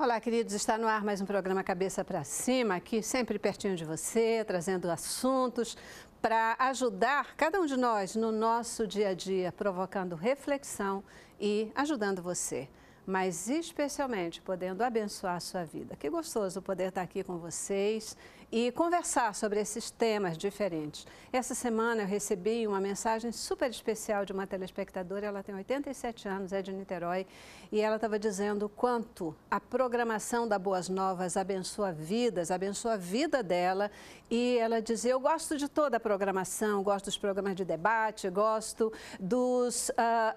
Olá, queridos. Está no ar mais um programa Cabeça para Cima, aqui sempre pertinho de você, trazendo assuntos para ajudar cada um de nós no nosso dia a dia, provocando reflexão e ajudando você, mas especialmente podendo abençoar a sua vida. Que gostoso poder estar aqui com vocês e conversar sobre esses temas diferentes. Essa semana eu recebi uma mensagem super especial de uma telespectadora, ela tem 87 anos, é de Niterói, e ela estava dizendo o quanto a programação da Boas Novas abençoa vidas, abençoa a vida dela, e ela dizia, eu gosto de toda a programação, gosto dos programas de debate, gosto dos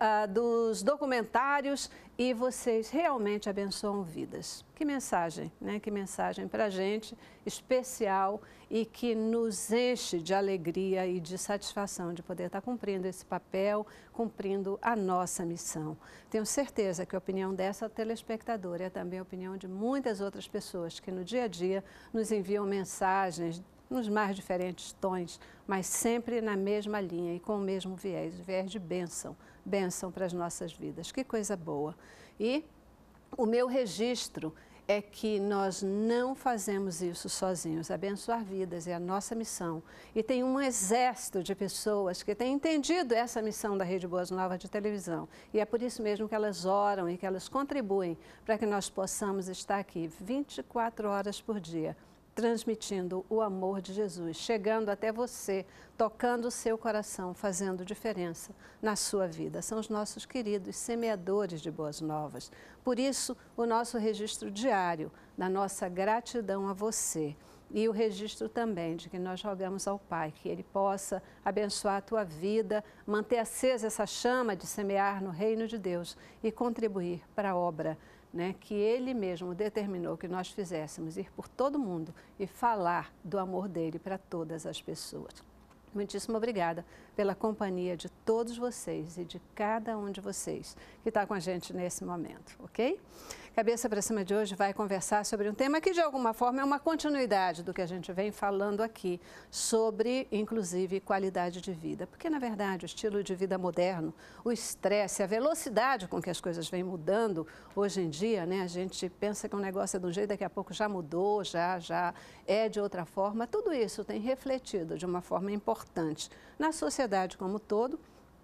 documentários, e vocês realmente abençoam vidas. Que mensagem, né? Que mensagem para a gente especial e que nos enche de alegria e de satisfação de poder estar cumprindo esse papel, cumprindo a nossa missão. Tenho certeza que a opinião dessa telespectadora é também a opinião de muitas outras pessoas que no dia a dia nos enviam mensagens nos mais diferentes tons, mas sempre na mesma linha e com o mesmo viés, o viés de bênção, bênção para as nossas vidas. Que coisa boa! E o meu registro é que nós não fazemos isso sozinhos. Abençoar vidas é a nossa missão. E tem um exército de pessoas que têm entendido essa missão da Rede Boas Novas de televisão. E é por isso mesmo que elas oram e que elas contribuem para que nós possamos estar aqui 24 horas por dia, transmitindo o amor de Jesus, chegando até você, tocando o seu coração, fazendo diferença na sua vida. São os nossos queridos semeadores de boas novas. Por isso, o nosso registro diário da nossa gratidão a você e o registro também de que nós rogamos ao Pai que Ele possa abençoar a tua vida, manter acesa essa chama de semear no reino de Deus e contribuir para a obra, né, que Ele mesmo determinou que nós fizéssemos, ir por todo mundo e falar do amor dEle para todas as pessoas. Muitíssimo obrigada pela companhia de todos vocês e de cada um de vocês que está com a gente nesse momento, ok? Cabeça para Cima de hoje vai conversar sobre um tema que, de alguma forma, é uma continuidade do que a gente vem falando aqui, sobre, inclusive, qualidade de vida. Porque, na verdade, o estilo de vida moderno, o estresse, a velocidade com que as coisas vêm mudando hoje em dia, né? A gente pensa que um negócio é de um jeito, daqui a pouco já mudou, já é de outra forma. Tudo isso tem refletido de uma forma importante na sociedade como um todo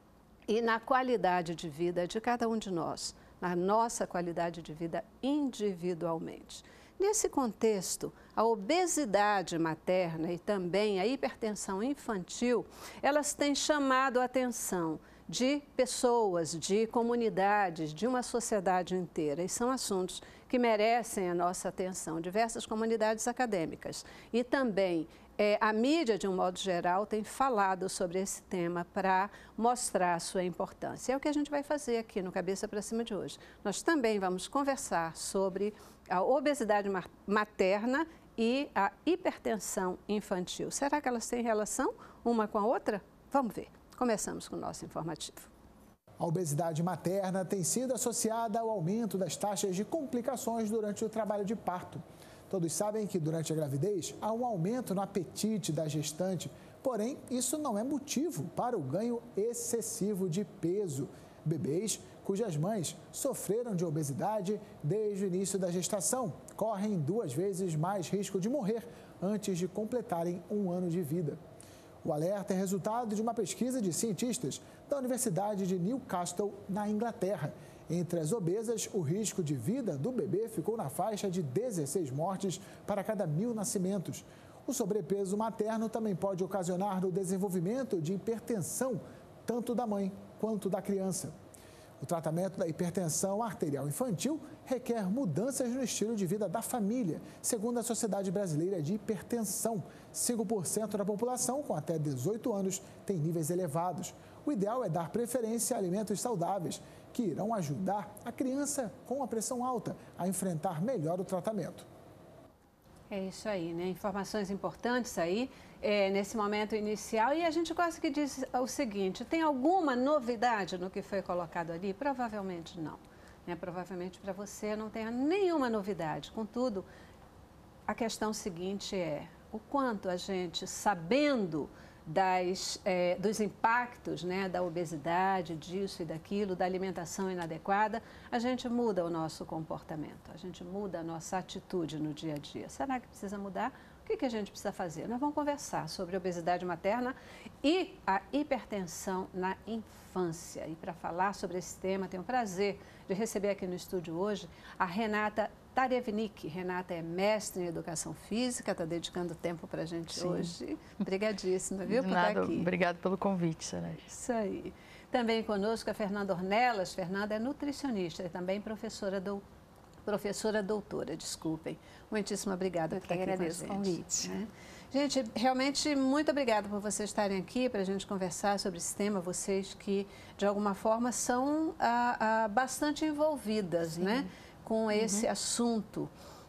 e na qualidade de vida de cada um de nós, na nossa qualidade de vida individualmente. Nesse contexto, a obesidade materna e também a hipertensão infantil, elas têm chamado a atenção de pessoas, de comunidades, de uma sociedade inteira. E são assuntos que merecem a nossa atenção. Diversas comunidades acadêmicas e também a mídia, de um modo geral, tem falado sobre esse tema para mostrar a sua importância. É o que a gente vai fazer aqui no Cabeça para Cima de hoje. Nós também vamos conversar sobre a obesidade materna e a hipertensão infantil. Será que elas têm relação uma com a outra? Vamos ver. Começamos com o nosso informativo. A obesidade materna tem sido associada ao aumento das taxas de complicações durante o trabalho de parto. Todos sabem que durante a gravidez há um aumento no apetite da gestante, porém isso não é motivo para o ganho excessivo de peso. Bebês cujas mães sofreram de obesidade desde o início da gestação correm 2 vezes mais risco de morrer antes de completarem 1 ano de vida. O alerta é resultado de uma pesquisa de cientistas da Universidade de Newcastle, na Inglaterra. Entre as obesas, o risco de vida do bebê ficou na faixa de 16 mortes para cada 1000 nascimentos. O sobrepeso materno também pode ocasionar o desenvolvimento de hipertensão, tanto da mãe quanto da criança. O tratamento da hipertensão arterial infantil requer mudanças no estilo de vida da família, segundo a Sociedade Brasileira de Hipertensão. 5% da população com até 18 anos tem níveis elevados. O ideal é dar preferência a alimentos saudáveis, que irão ajudar a criança com a pressão alta a enfrentar melhor o tratamento. É isso aí, né? Informações importantes aí nesse momento inicial. E a gente quase que diz o seguinte, tem alguma novidade no que foi colocado ali? Provavelmente não. Né? Provavelmente para você não tenha nenhuma novidade. Contudo, a questão seguinte é o quanto a gente, sabendo dos impactos, né, da obesidade, disso e daquilo, da alimentação inadequada, a gente muda o nosso comportamento, a gente muda a nossa atitude no dia a dia. Será que precisa mudar? O que a gente precisa fazer? Nós vamos conversar sobre obesidade materna e a hipertensão na infância. E para falar sobre esse tema, tenho o prazer de receber aqui no estúdio hoje a Renata Tarevnik. Renata é mestre em Educação Física, está dedicando tempo para a gente Sim. Hoje. Obrigadíssima, viu, por Nada, estar aqui. Obrigado pelo convite, Soraya. Isso aí. Também conosco a Fernanda Ornelas. Fernanda é nutricionista e também professora doutora, desculpem. Muitíssimo obrigada por estar aqui com a gente. Eu agradeço o convite. Né? Gente, realmente muito obrigada por vocês estarem aqui para a gente conversar sobre esse tema. Vocês que, de alguma forma, são bastante envolvidas, né, com esse assunto.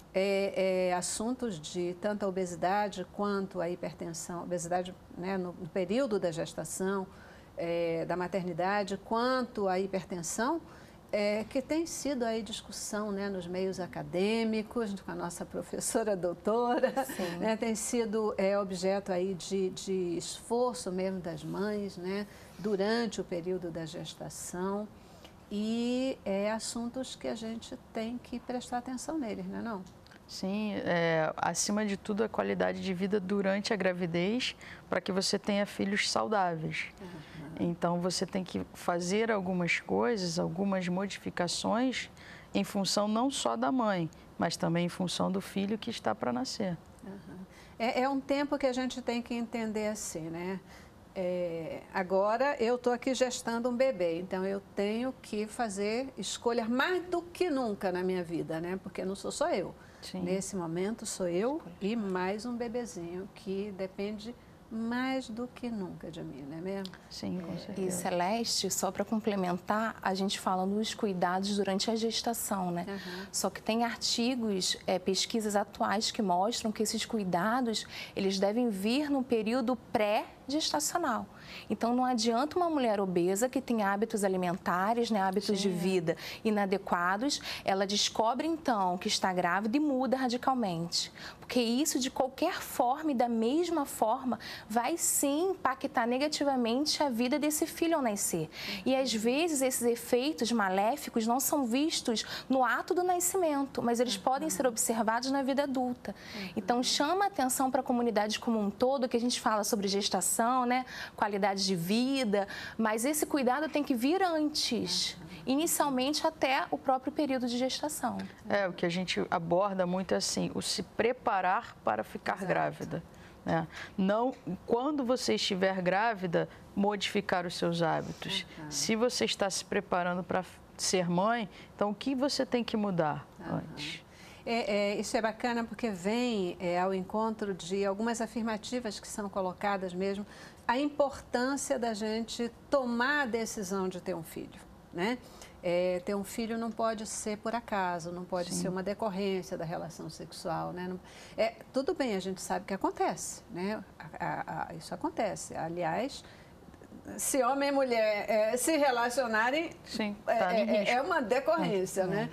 Assuntos de tanto a obesidade quanto a hipertensão. Obesidade, né, no período da gestação, da maternidade, quanto a hipertensão, que tem sido aí discussão, né, nos meios acadêmicos, com a nossa professora doutora, né, tem sido objeto aí de esforço mesmo das mães, né, durante o período da gestação, e assuntos que a gente tem que prestar atenção neles, não é não? Sim, acima de tudo a qualidade de vida durante a gravidez, para que você tenha filhos saudáveis. Então, você tem que fazer algumas coisas, algumas modificações em função não só da mãe, mas também em função do filho que está para nascer. É um tempo que a gente tem que entender assim, né? Agora, eu estou aqui gestando um bebê, então eu tenho que fazer escolhas mais do que nunca na minha vida, né? Porque não sou só eu. Sim. Nesse momento, sou eu e mais um bebezinho que depende mais do que nunca de mim, não é mesmo? Sim, com certeza. E Celeste, só para complementar, a gente fala dos cuidados durante a gestação, né? Só que tem artigos, pesquisas atuais que mostram que esses cuidados, eles devem vir no período pré-gestacional. Então, não adianta uma mulher obesa que tem hábitos alimentares, né, hábitos de vida inadequados, ela descobre, então, que está grávida e muda radicalmente. Porque isso, de qualquer forma e da mesma forma, vai sim impactar negativamente a vida desse filho ao nascer. E, às vezes, esses efeitos maléficos não são vistos no ato do nascimento, mas eles podem ser observados na vida adulta. Então, chama a atenção para a comunidade como um todo, que a gente fala sobre gestação, né, qualidade de vida, mas esse cuidado tem que vir antes, inicialmente até o próprio período de gestação. O que a gente aborda muito é assim, o se preparar para ficar grávida. Né? Não, quando você estiver grávida, modificar os seus hábitos. Se você está se preparando para ser mãe, então o que você tem que mudar antes? Isso é bacana porque vem ao encontro de algumas afirmativas que são colocadas mesmo, a importância da gente tomar a decisão de ter um filho, né? Ter um filho não pode ser por acaso, não pode ser uma decorrência da relação sexual, né? Tudo bem, a gente sabe que acontece, né? Isso acontece. Aliás, se homem e mulher se relacionarem, é uma decorrência, né?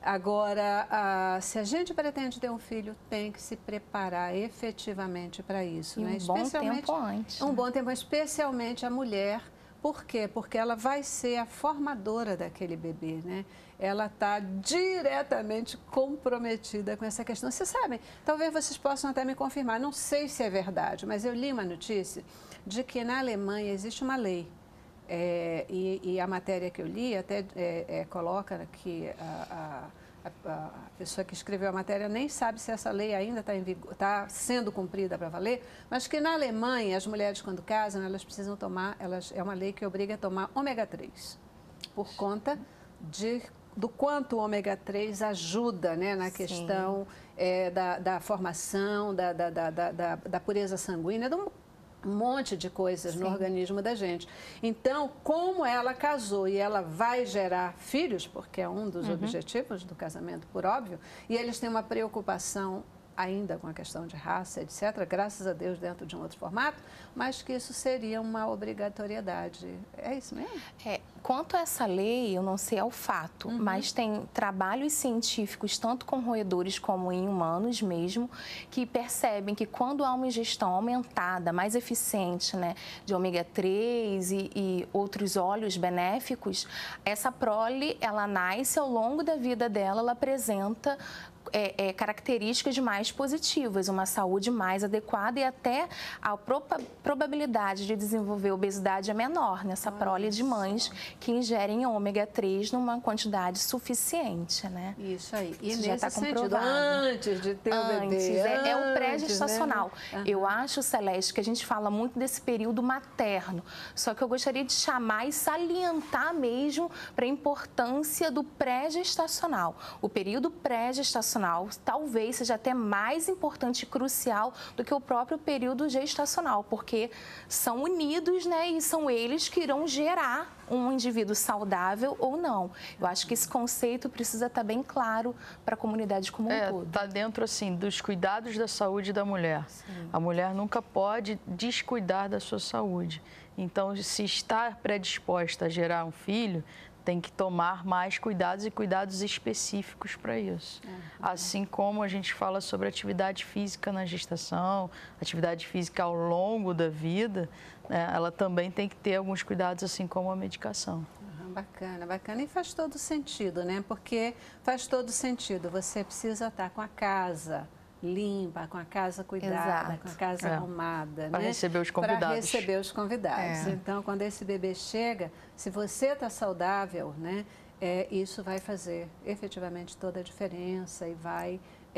Agora, se a gente pretende ter um filho, tem que se preparar efetivamente para isso, né? Um bom tempo antes. Um bom tempo, especialmente a mulher. Por quê? Porque ela vai ser a formadora daquele bebê, né? Ela está diretamente comprometida com essa questão. Vocês sabem, talvez vocês possam até me confirmar, não sei se é verdade, mas eu li uma notícia de que na Alemanha existe uma lei. E a matéria que eu li até coloca que a pessoa que escreveu a matéria nem sabe se essa lei ainda está sendo cumprida para valer, mas que na Alemanha as mulheres quando casam, elas precisam tomar, é uma lei que obriga a tomar ômega 3, por conta do quanto o ômega 3 ajuda, né, na questão da formação, da pureza sanguínea, um monte de coisas no organismo da gente. Então, como ela casou e ela vai gerar filhos, porque é um dos objetivos do casamento, por óbvio, e eles têm uma preocupação ainda com a questão de raça, etc., graças a Deus dentro de um outro formato, mas que isso seria uma obrigatoriedade. É isso mesmo? quanto a essa lei, eu não sei ao fato, mas tem trabalhos científicos, tanto com roedores como em humanos mesmo, que percebem que quando há uma ingestão aumentada, mais eficiente, né, de ômega 3 e outros óleos benéficos, essa prole, ela nasce ao longo da vida dela, ela apresenta características mais positivas, uma saúde mais adequada e até a probabilidade de desenvolver obesidade é menor nessa prole de mães que ingerem ômega 3 numa quantidade suficiente, né? Isso aí. E isso já está comprovado. Antes de ter o bebê. É o pré-gestacional. Né? Eu acho, Celeste, que a gente fala muito desse período materno, só que eu gostaria de chamar e salientar mesmo para a importância do pré-gestacional. O período pré-gestacional talvez seja até mais importante e crucial do que o próprio período gestacional, porque são unidos, né, e são eles que irão gerar um indivíduo saudável ou não. Eu acho que esse conceito precisa estar bem claro para a comunidade como um todo. Está dentro, assim, dos cuidados da saúde da mulher. Sim. A mulher nunca pode descuidar da sua saúde. Então, se está predisposta a gerar um filho, tem que tomar mais cuidados e cuidados específicos para isso. Assim como a gente fala sobre atividade física na gestação, atividade física ao longo da vida, né, ela também tem que ter alguns cuidados, assim como a medicação. Bacana, bacana. E faz todo sentido, né? Porque faz todo sentido. Você precisa estar com a casa limpa, com a casa cuidada, com a casa arrumada, para receber os convidados. Para receber os convidados. Então, quando esse bebê chega, se você está saudável, né, isso vai fazer efetivamente toda a diferença e vai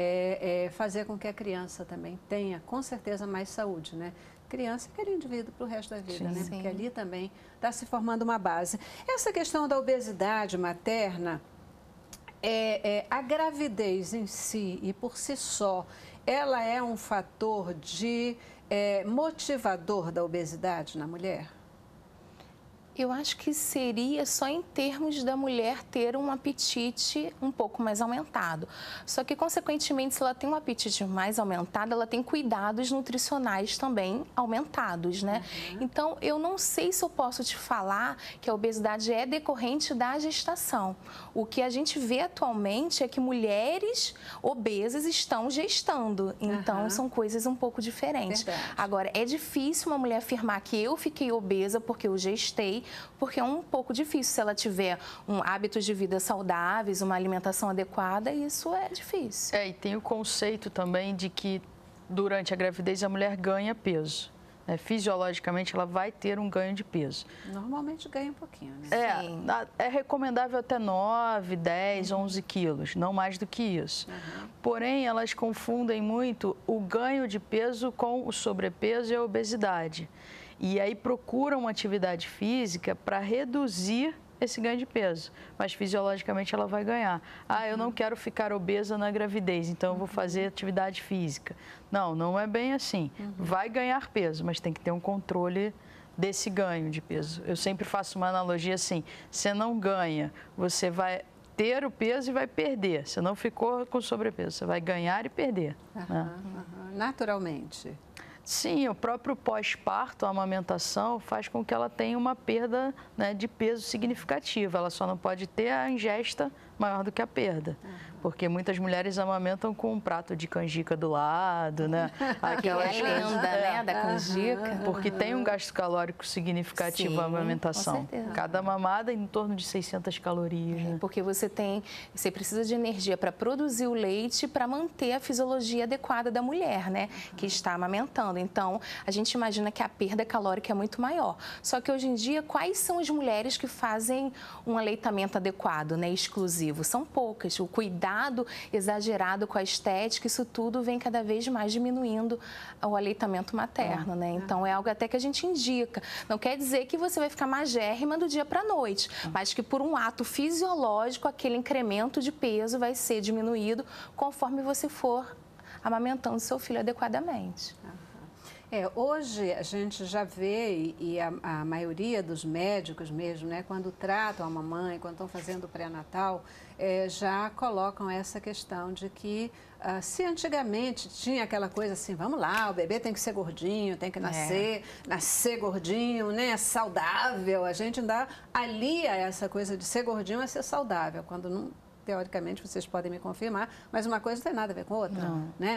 fazer com que a criança também tenha, com certeza, mais saúde, né? Criança é aquele indivíduo para o resto da vida, né? Porque ali também está se formando uma base. Essa questão da obesidade materna, a gravidez em si e por si só, ela é um fator de motivador da obesidade na mulher? Eu acho que seria só em termos da mulher ter um apetite um pouco mais aumentado. Só que, consequentemente, se ela tem um apetite mais aumentado, ela tem cuidados nutricionais também aumentados, né? Então, eu não sei se eu posso te falar que a obesidade é decorrente da gestação. O que a gente vê atualmente é que mulheres obesas estão gestando. Então, são coisas um pouco diferentes. Verdade. Agora, é difícil uma mulher afirmar que eu fiquei obesa porque eu gestei, porque é um pouco difícil. Se ela tiver hábitos de vida saudáveis, uma alimentação adequada, isso é difícil. E tem o conceito também de que durante a gravidez a mulher ganha peso. Fisiologicamente, ela vai ter um ganho de peso. Normalmente ganha um pouquinho, né? É recomendável até 9, 10, 11 quilos, não mais do que isso. Porém, elas confundem muito o ganho de peso com o sobrepeso e a obesidade. E aí procuram uma atividade física para reduzir esse ganho de peso, mas fisiologicamente ela vai ganhar. Eu não quero ficar obesa na gravidez, então eu vou fazer atividade física. Não, não é bem assim. Vai ganhar peso, mas tem que ter um controle desse ganho de peso. Eu sempre faço uma analogia assim, você não ganha, você vai ter o peso e vai perder. Você não ficou com sobrepeso, você vai ganhar e perder. Naturalmente. Sim, o próprio pós-parto, a amamentação, faz com que ela tenha uma perda, né, de peso significativa. Ela só não pode ter a ingesta maior do que a perda. Porque muitas mulheres amamentam com um prato de canjica do lado, né? Aquela lenda, né, da canjica. Porque tem um gasto calórico significativo a amamentação. Com certeza. Cada mamada em torno de 600 calorias. Né? Porque você precisa de energia para produzir o leite para manter a fisiologia adequada da mulher, né? Que está amamentando. Então, a gente imagina que a perda calórica é muito maior. Só que hoje em dia, quais são as mulheres que fazem um aleitamento adequado, né? Exclusivo? São poucas. O cuidado exagerado com a estética, isso tudo vem cada vez mais diminuindo o aleitamento materno, né? Então, é algo até que a gente indica. Não quer dizer que você vai ficar magérrima do dia para a noite, mas que por um ato fisiológico, aquele incremento de peso vai ser diminuído conforme você for amamentando seu filho adequadamente. Hoje a gente já vê, e a maioria dos médicos mesmo, né, quando tratam a mamãe, quando estão fazendo o pré-natal, já colocam essa questão de que, se antigamente tinha aquela coisa assim, vamos lá, o bebê tem que ser gordinho, tem que nascer gordinho, né, saudável, a gente ainda alia essa coisa de ser gordinho a ser saudável, quando não... Teoricamente, vocês podem me confirmar, mas uma coisa não tem nada a ver com outra, né?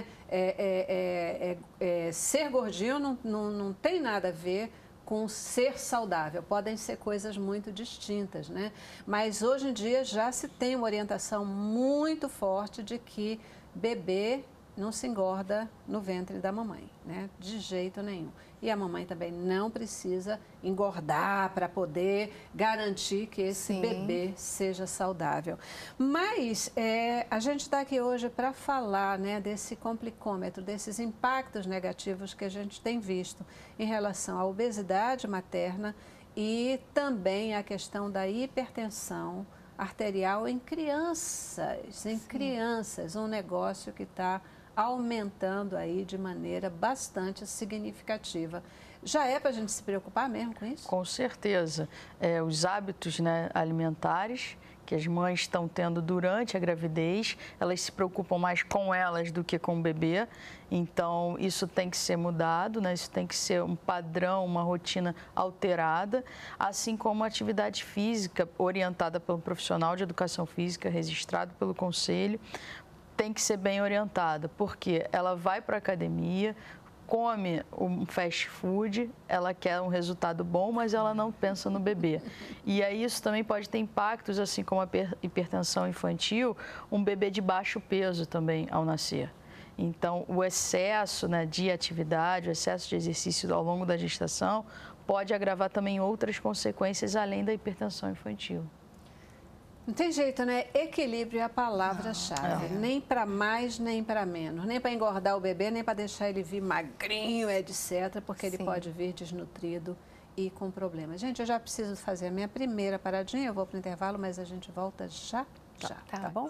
Ser gordinho não tem nada a ver com ser saudável. Podem ser coisas muito distintas, né? Mas hoje em dia já se tem uma orientação muito forte de que bebê não se engorda no ventre da mamãe, né? De jeito nenhum. E a mamãe também não precisa engordar para poder garantir que esse bebê seja saudável. Mas a gente está aqui hoje para falar, né, desse complicômetro, desses impactos negativos que a gente tem visto em relação à obesidade materna e também a questão da hipertensão arterial em crianças, um negócio que está aumentando aí de maneira bastante significativa. Já é para a gente se preocupar mesmo com isso? Com certeza. Os hábitos, né, alimentares que as mães estão tendo durante a gravidez, elas se preocupam mais com elas do que com o bebê. Então, isso tem que ser mudado, né? Isso tem que ser um padrão, uma rotina alterada, assim como a atividade física orientada pelo profissional de educação física, registrado pelo conselho, tem que ser bem orientada, porque ela vai para a academia, come um fast food, ela quer um resultado bom, mas ela não pensa no bebê. E aí isso também pode ter impactos, assim como a hipertensão infantil, um bebê de baixo peso também ao nascer. Então, o excesso, né, de atividade, o excesso de exercício ao longo da gestação pode agravar também outras consequências além da hipertensão infantil. Não tem jeito, né? Equilíbrio é a palavra-chave. Nem para mais, nem para menos. Nem para engordar o bebê, nem para deixar ele vir magrinho, etc. Porque ele pode vir desnutrido e com problemas. Gente, eu já preciso fazer a minha primeira paradinha. Eu vou para o intervalo, mas a gente volta já. Tá bom?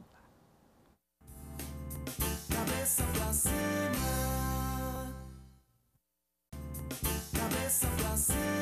Cabeça pra cima. Cabeça pra cima.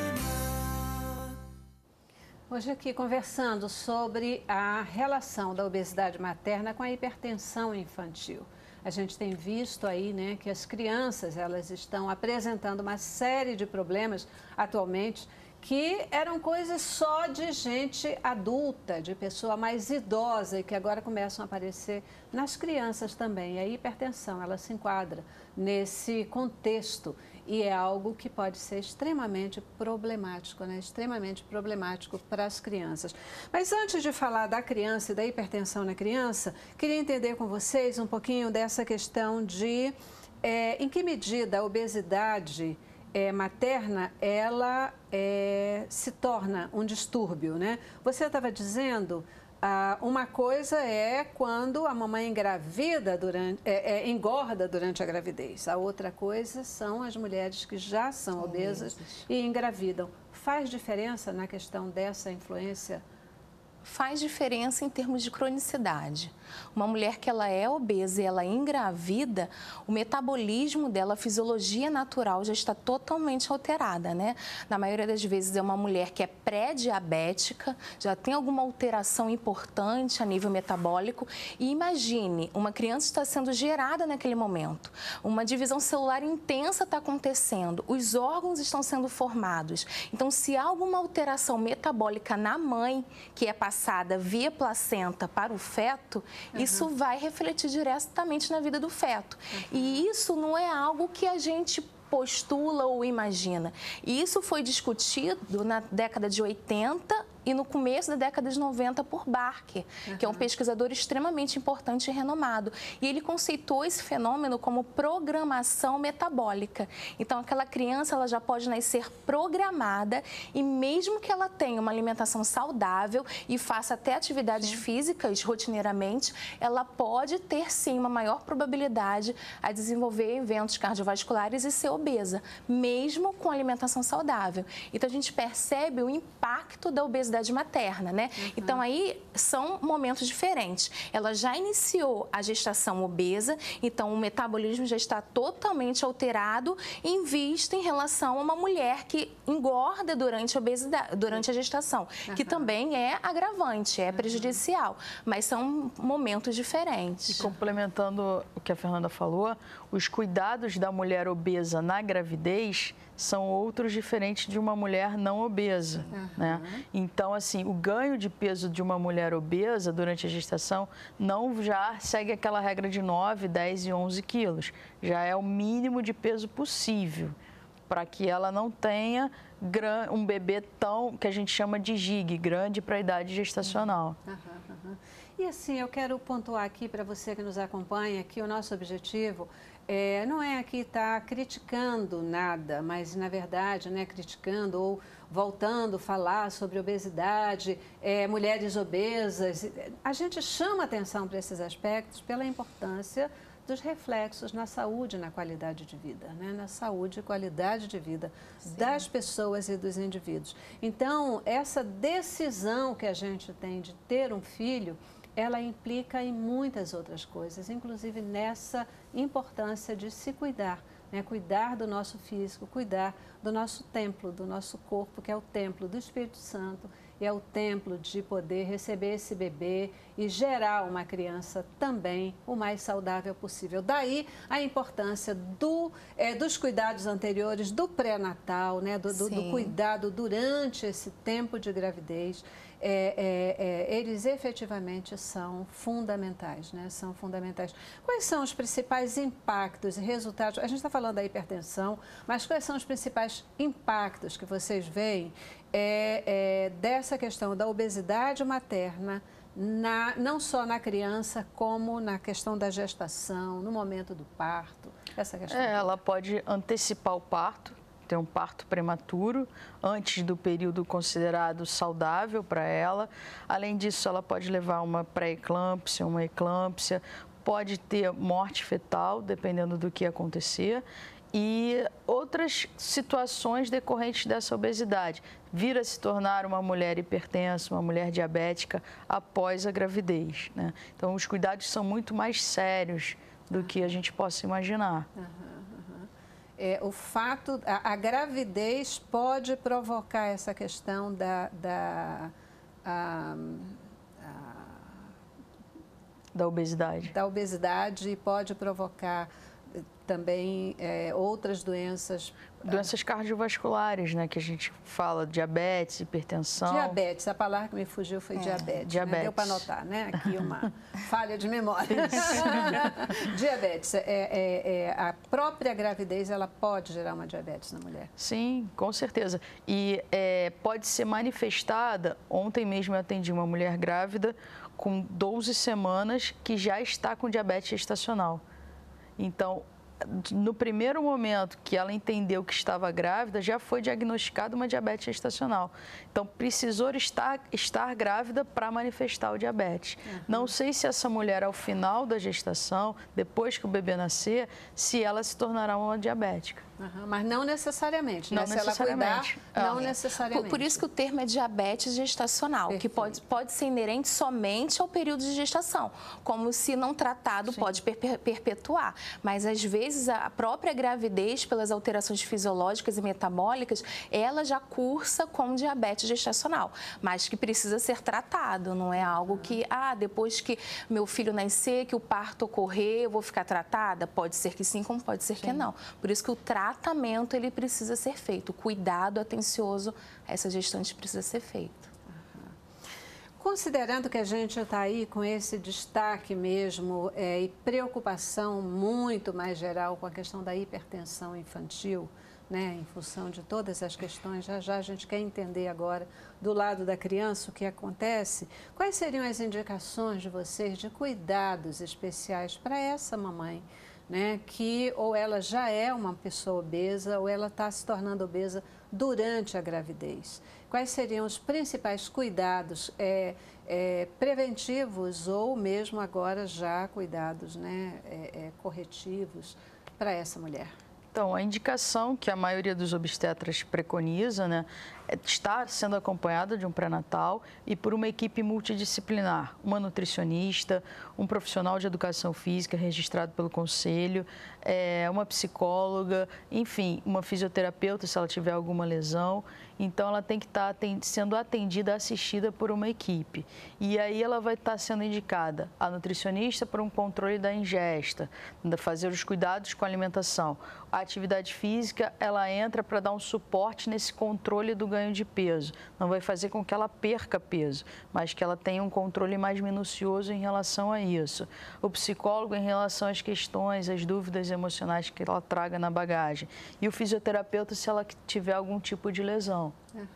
Hoje aqui conversando sobre a relação da obesidade materna com a hipertensão infantil. A gente tem visto aí, né, que as crianças, elas estão apresentando uma série de problemas atualmente que eram coisas só de gente adulta, de pessoa mais idosa e que agora começam a aparecer nas crianças também. E a hipertensão, ela se enquadra nesse contexto e é algo que pode ser extremamente problemático, né? Extremamente problemático para as crianças. Mas antes de falar da criança e da hipertensão na criança, queria entender com vocês um pouquinho dessa questão de em que medida a obesidade materna, ela se torna um distúrbio, né? Você estava dizendo, uma coisa é quando a mamãe engorda durante a gravidez. A outra coisa são as mulheres que já são obesas e engravidam. Faz diferença na questão dessa influência? Faz diferença em termos de cronicidade. Uma mulher que ela é obesa e ela engravida, o metabolismo dela, a fisiologia natural já está totalmente alterada, né? Na maioria das vezes é uma mulher que é pré-diabética, já tem alguma alteração importante a nível metabólico. E imagine, uma criança está sendo gerada naquele momento, uma divisão celular intensa está acontecendo, os órgãos estão sendo formados. Então, se há alguma alteração metabólica na mãe, que é passada via placenta para o feto, isso vai refletir diretamente na vida do feto. E isso não é algo que a gente postula ou imagina. E isso foi discutido na década de 80 e no começo da década de 90 por Barker, que é um pesquisador extremamente importante e renomado. E ele conceitou esse fenômeno como programação metabólica. Então, aquela criança ela já pode nascer programada e mesmo que ela tenha uma alimentação saudável e faça até atividades físicas rotineiramente, ela pode ter, sim, uma maior probabilidade a desenvolver eventos cardiovasculares e ser obesa, mesmo com alimentação saudável. Então, a gente percebe o impacto da obesidade obesidade materna, né? Então, aí são momentos diferentes. Ela já iniciou a gestação obesa, então o metabolismo já está totalmente alterado em vista em relação a uma mulher que engorda durante a obesidade, durante a gestação, que também é agravante, é prejudicial, mas são momentos diferentes. E complementando o que a Fernanda falou, os cuidados da mulher obesa na gravidez são outros diferentes de uma mulher não obesa, né? Então, assim, o ganho de peso de uma mulher obesa durante a gestação não já segue aquela regra de 9, 10 e 11 quilos. Já é o mínimo de peso possível para que ela não tenha um bebê tão, que a gente chama de GIG, grande para a idade gestacional. E assim, eu quero pontuar aqui para você que nos acompanha que o nosso objetivo não é aqui estar criticando nada, mas na verdade, né, criticando ou voltando a falar sobre obesidade, mulheres obesas. A gente chama atenção para esses aspectos pela importância dos reflexos na saúde e na qualidade de vida, né? Na saúde e qualidade de vida das pessoas e dos indivíduos. Então, essa decisão que a gente tem de ter um filho, ela implica em muitas outras coisas, inclusive nessa importância de se cuidar, né? Cuidar do nosso físico, cuidar do nosso templo, do nosso corpo, que é o templo do Espírito Santo, e é o templo de poder receber esse bebê e gerar uma criança também o mais saudável possível. Daí a importância dos cuidados anteriores, do pré-natal, né? do cuidado durante esse tempo de gravidez. Eles efetivamente são fundamentais, né? São fundamentais. Quais são os principais impactos e resultados? A gente está falando da hipertensão, mas quais são os principais impactos que vocês veem dessa questão da obesidade materna, não só na criança, como na questão da gestação, no momento do parto? Essa questão. Ela pode antecipar o parto, ter um parto prematuro antes do período considerado saudável para ela. Além disso, ela pode levar uma pré-eclâmpsia, uma eclâmpsia, pode ter morte fetal, dependendo do que acontecer, e outras situações decorrentes dessa obesidade. Vir a se tornar uma mulher hipertensa, uma mulher diabética após a gravidez, né? Então, os cuidados são muito mais sérios do que a gente possa imaginar. O fato, a gravidez pode provocar essa questão da obesidade. Da obesidade e pode provocar também outras doenças. Doenças cardiovasculares, né? Que a gente fala, diabetes, hipertensão. Diabetes, a palavra que me fugiu foi diabetes. Diabetes. Né? Deu para anotar, né? Aqui uma falha de memória. Diabetes, a própria gravidez, ela pode gerar uma diabetes na mulher? Sim, com certeza. E pode ser manifestada, ontem mesmo eu atendi uma mulher grávida com 12 semanas que já está com diabetes gestacional. Então, no primeiro momento que ela entendeu que estava grávida, já foi diagnosticada uma diabetes gestacional. Então, precisou estar grávida para manifestar o diabetes. Não sei se essa mulher, ao final da gestação, depois que o bebê nascer, se ela se tornará uma diabética. Mas não necessariamente, né? Não se necessariamente. ela cuidar, não necessariamente. Por isso que o termo é diabetes gestacional, que pode ser inerente somente ao período de gestação, como se não tratado pode perpetuar. Mas, às vezes, a própria gravidez, pelas alterações fisiológicas e metabólicas, ela já cursa com diabetes gestacional, mas que precisa ser tratado, não é algo que, depois que meu filho nascer, que o parto ocorrer, eu vou ficar tratada? Pode ser que sim, como pode ser que não. Por isso que o tratamento, ele precisa ser feito, o cuidado atencioso a essa gestante precisa ser feito. Considerando que a gente está aí com esse destaque mesmo e preocupação muito mais geral com a questão da hipertensão infantil, né, em função de todas as questões, já a gente quer entender agora do lado da criança o que acontece. Quais seriam as indicações de vocês de cuidados especiais para essa mamãe, né, que ou ela já é uma pessoa obesa ou ela está se tornando obesa durante a gravidez? Quais seriam os principais cuidados preventivos ou mesmo agora já cuidados, né, corretivos para essa mulher? Então, a indicação que a maioria dos obstetras preconiza, né, é estar sendo acompanhada de um pré-natal e por uma equipe multidisciplinar, uma nutricionista, um profissional de educação física registrado pelo conselho, uma psicóloga, enfim, uma fisioterapeuta se ela tiver alguma lesão. Então, ela tem que estar sendo atendida, assistida por uma equipe. E aí ela vai estar sendo indicada a nutricionista para um controle da ingesta, fazer os cuidados com a alimentação. A atividade física, ela entra para dar um suporte nesse controle do ganho de peso. Não vai fazer com que ela perca peso, mas que ela tenha um controle mais minucioso em relação a isso. O psicólogo em relação às questões, às dúvidas emocionais que ela traga na bagagem. E o fisioterapeuta se ela tiver algum tipo de lesão.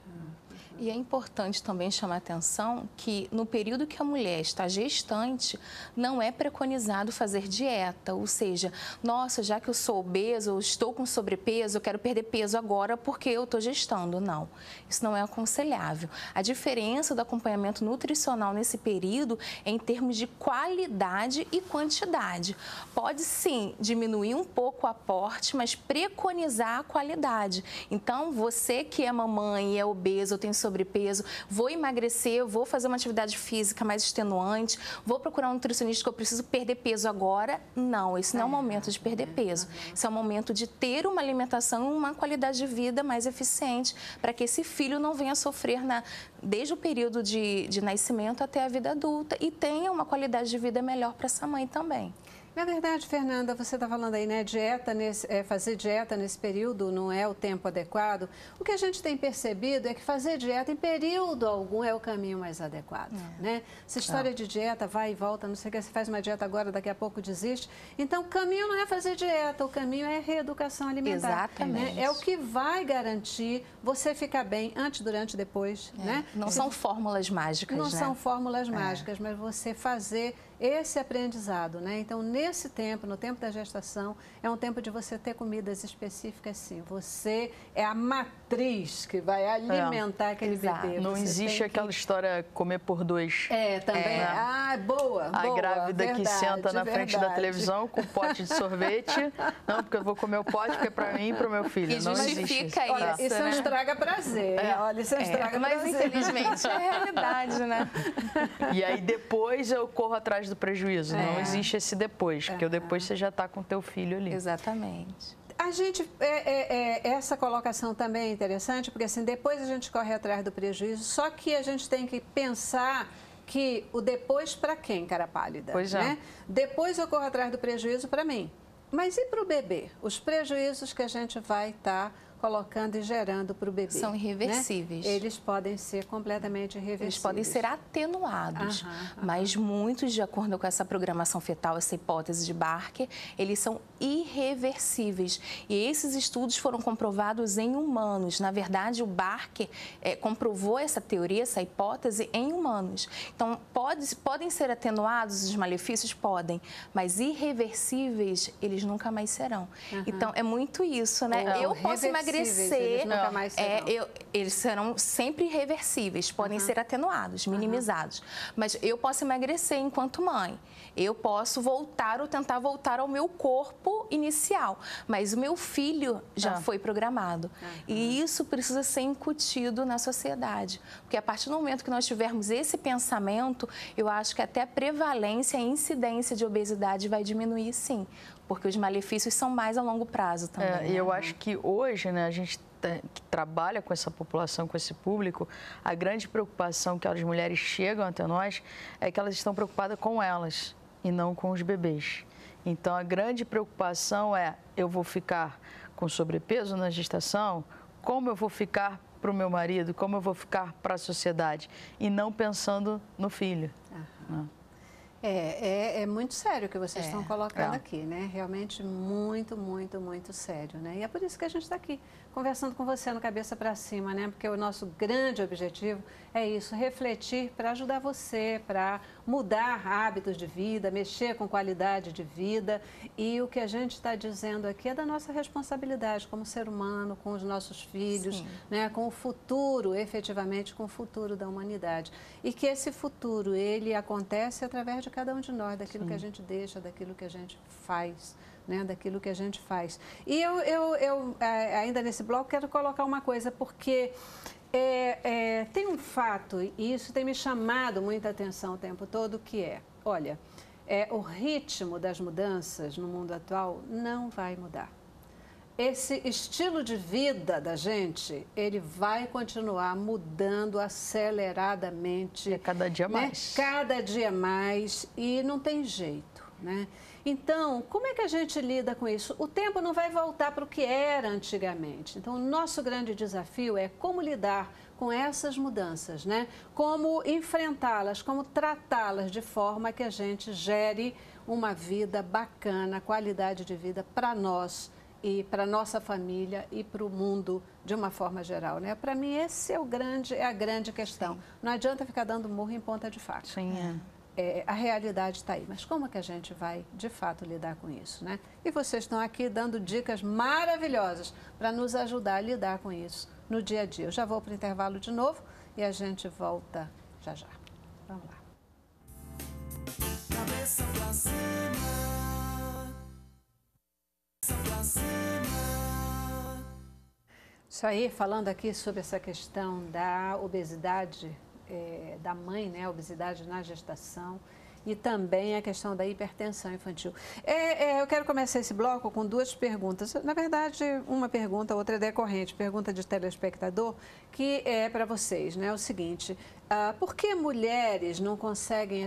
E é importante também chamar a atenção que no período que a mulher está gestante, não é preconizado fazer dieta, ou seja, nossa, já que eu sou obesa ou estou com sobrepeso, eu quero perder peso agora porque eu estou gestando. Não, isso não é aconselhável. A diferença do acompanhamento nutricional nesse período é em termos de qualidade e quantidade. Pode sim diminuir um pouco o aporte, mas preconizar a qualidade. Então, você que é mamãe e é obesa ou tem sobrepeso, vou emagrecer, vou fazer uma atividade física mais extenuante, vou procurar um nutricionista que eu preciso perder peso agora. Não, esse não é o momento de perder peso. Esse é o momento de ter uma alimentação e uma qualidade de vida mais eficiente para que esse filho não venha sofrer desde o período de nascimento até a vida adulta e tenha uma qualidade de vida melhor para essa mãe também. Na verdade, Fernanda, você está falando aí, né, fazer dieta nesse período não é o tempo adequado. O que a gente tem percebido é que fazer dieta em período algum é o caminho mais adequado, né? Essa história de dieta vai e volta, não sei o que, você faz uma dieta agora, daqui a pouco desiste. Então, o caminho não é fazer dieta, o caminho é reeducação alimentar. Exatamente. Né? É o que vai garantir você ficar bem antes, durante e depois, né? Não são fórmulas mágicas, Não né? são fórmulas mágicas, mas você fazer esse aprendizado, né? Então, nesse tempo, no tempo da gestação, é um tempo de você ter comidas específicas, sim. Você é a matriz que vai alimentar aquele bebê. Não existe aquela história comer por dois. Também. Boa. A grávida verdade, que senta na frente da televisão com um pote de sorvete. Não, porque eu vou comer o pote, porque é para mim e para o meu filho. E não justifica existe. isso, isso né? estraga prazer. Olha, isso estraga mas prazer. infelizmente é a realidade, né? E aí depois eu corro atrás do prejuízo. Não existe esse depois, porque o depois você já está com o teu filho ali. Exatamente. A gente, essa colocação também é interessante, porque assim, depois a gente corre atrás do prejuízo, só que a gente tem que pensar que o depois para quem, cara pálida? Pois é. Né? Depois eu corro atrás do prejuízo para mim. Mas e para o bebê? Os prejuízos que a gente vai estar colocando e gerando para o bebê. São irreversíveis. Né? Eles podem ser completamente irreversíveis. Eles podem ser atenuados, mas muitos, de acordo com essa programação fetal, essa hipótese de Barker, eles são irreversíveis. E esses estudos foram comprovados em humanos. Na verdade, o Barker comprovou essa teoria, essa hipótese em humanos. Então, podem ser atenuados os malefícios? Podem, mas irreversíveis, eles nunca mais serão. Então, é muito isso, né? Eu posso emagrecer. Eles nunca mais serão. Eles serão sempre irreversíveis, podem ser atenuados, minimizados. Mas eu posso emagrecer enquanto mãe. Eu posso voltar ou tentar voltar ao meu corpo inicial. Mas o meu filho já foi programado. E isso precisa ser incutido na sociedade. Porque a partir do momento que nós tivermos esse pensamento, eu acho que até a prevalência e a incidência de obesidade vai diminuir, sim. Porque os malefícios são mais a longo prazo também. E eu acho que hoje, né, a gente que trabalha com essa população, com esse público, a grande preocupação que as mulheres chegam até nós é que elas estão preocupadas com elas e não com os bebês. Então, a grande preocupação é, eu vou ficar com sobrepeso na gestação? Como eu vou ficar para o meu marido? Como eu vou ficar para a sociedade? E não pensando no filho. É muito sério o que vocês estão colocando aqui, né? Realmente muito, muito, muito sério, né? E é por isso que a gente está aqui, conversando com você no Cabeça para Cima, né? Porque o nosso grande objetivo é isso, refletir para ajudar você, para mudar hábitos de vida, mexer com qualidade de vida. E o que a gente está dizendo aqui é da nossa responsabilidade como ser humano, com os nossos filhos, né? Com o futuro, efetivamente, com o futuro da humanidade. E que esse futuro, ele acontece através de cada um de nós, daquilo que a gente deixa, daquilo que a gente faz, né? Daquilo que a gente faz. E eu ainda nesse bloco, quero colocar uma coisa, porque tem um fato, e isso tem me chamado muita atenção o tempo todo, que olha, o ritmo das mudanças no mundo atual não vai mudar. Esse estilo de vida da gente, ele vai continuar mudando aceleradamente. E cada dia mais. Cada dia mais, e não tem jeito, né? Então, como é que a gente lida com isso? O tempo não vai voltar para o que era antigamente. Então, o nosso grande desafio é como lidar com essas mudanças, né? Como enfrentá-las, como tratá-las de forma que a gente gere uma vida bacana, qualidade de vida para nós e para nossa família e para o mundo de uma forma geral, né? Para mim, esse é a grande questão. Sim. Não adianta ficar dando murro em ponta de faca. Sim, a realidade está aí, mas como é que a gente vai, de fato, lidar com isso, né? E vocês estão aqui dando dicas maravilhosas para nos ajudar a lidar com isso no dia a dia. Eu já vou para o intervalo de novo e a gente volta já já. Vamos lá. Cabeça pra cima. Cabeça pra cima. Isso aí, falando aqui sobre essa questão da obesidade da mãe, né, a obesidade na gestação, e também a questão da hipertensão infantil. Eu quero começar esse bloco com duas perguntas. Na verdade, uma pergunta, outra é decorrente, pergunta de telespectador, que é para vocês, né? É o seguinte, por que as mulheres não conseguem